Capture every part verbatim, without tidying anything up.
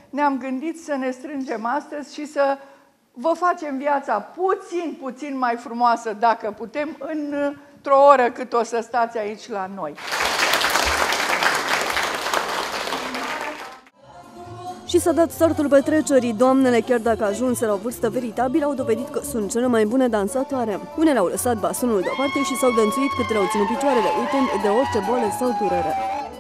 ne-am gândit să ne strângem astăzi și să vă facem viața puțin, puțin mai frumoasă, dacă putem, într-o oră cât o să stați aici la noi. Și s-a dat startul petrecerii. Doamnele, chiar dacă ajunseră la o vârstă veritabilă, au dovedit că sunt cele mai bune dansatoare. Unele au lăsat bastonul deoparte și s-au dănțuit cât le-au ținut picioarele, uitând de orice boală sau durere.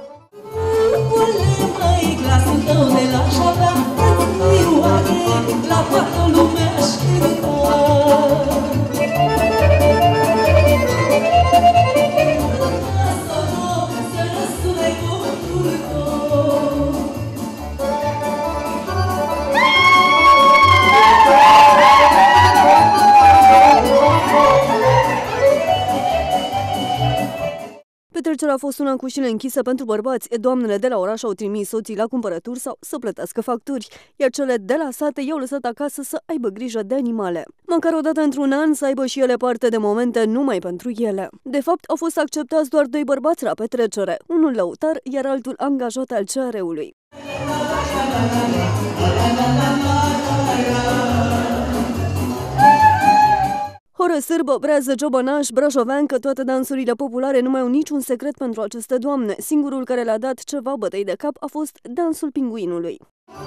Petrecerea a fost una cu ușile închise pentru bărbați. Doamnele de la oraș au trimis soții la cumpărături sau să plătească facturi, iar cele de la sate i-au lăsat acasă să aibă grijă de animale. Măcar o dată într-un an să aibă și ele parte de momente numai pentru ele. De fapt, au fost acceptați doar doi bărbați la petrecere, unul lăutar, iar altul angajat al C R U-ului. Horă sârbă, brează, ciobănaș, brașoveancă, toate dansurile populare nu mai au niciun secret pentru aceste doamne. Singurul care le-a dat ceva bătăi de cap a fost dansul pinguinului.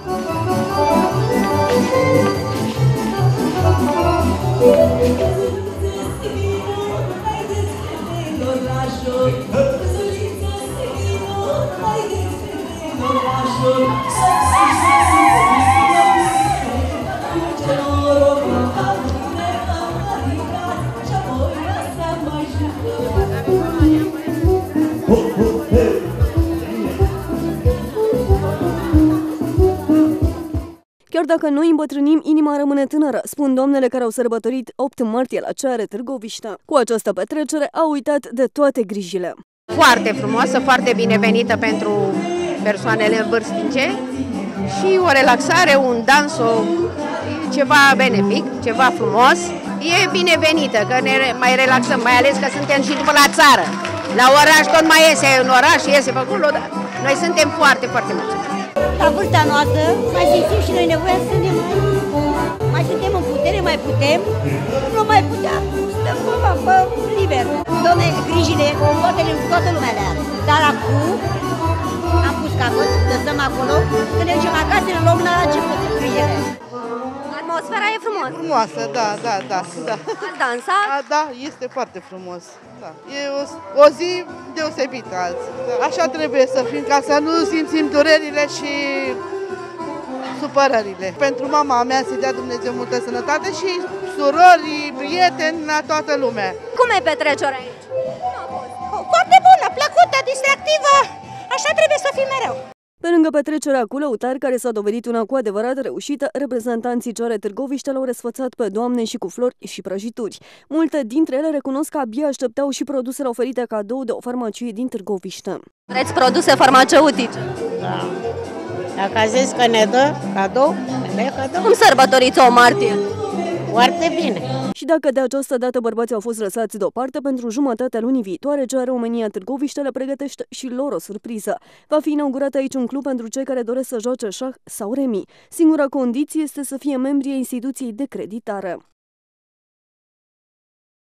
Chiar dacă noi îmbătrânim, inima rămâne tânără, spun doamnele care au sărbătorit opt martie la C R Târgoviște. Cu această petrecere au uitat de toate grijile. Foarte frumoasă, foarte binevenită pentru persoanele vârstnice și o relaxare, un dans, o, ceva benefic, ceva frumos. E binevenită, că ne mai relaxăm, mai ales că suntem și după la țară. La oraș tot mai iese, în oraș iese pe acolo, dar noi suntem foarte, foarte mulțumiți. La vârsta noastră, mai simțim și noi nevoia să ne mai, mai suntem în putere, mai putem, nu mai puteam, stăm cumva, bă, liber. Doamne, grijile, toate, toată lumea le are. Dar acum am pus capăt, lăsăm acolo, să ne ducem acasă, ne luăm la început grijile. Atmosfera e frumoasă. Frumoasă, da, da, da. da. Ați dansat? A, da, este foarte frumos. Da. E o, o zi deosebită azi. Da. Așa trebuie să fim, ca să nu simțim durerile și supărările. Pentru mama mea să dea Dumnezeu multă sănătate și surorii, prieteni, la toată lumea. Cum e petrecerea aici? Foarte bună, plăcută, distractivă. Așa trebuie să fim mereu. Pe lângă petrecerea cu lăutari, care s-a dovedit una cu adevărat reușită, reprezentanții C R Târgoviște l-au răsfățat pe doamne și cu flori și prăjituri. Multe dintre ele recunosc că abia așteptau și produsele oferite cadou de o farmacie din Târgoviște. Vreți produse farmaceutice? Da. Dacă a zis că ne dă cadou, ne dă cadou. Cum sărbătoriți o martie? Foarte bine. Și dacă de această dată bărbații au fost lăsați deoparte, pentru jumătatea lunii viitoare, C R România Târgoviște le pregătește și lor o surpriză. Va fi inaugurat aici un club pentru cei care doresc să joace șah sau remi. Singura condiție este să fie membri ai instituției de creditare.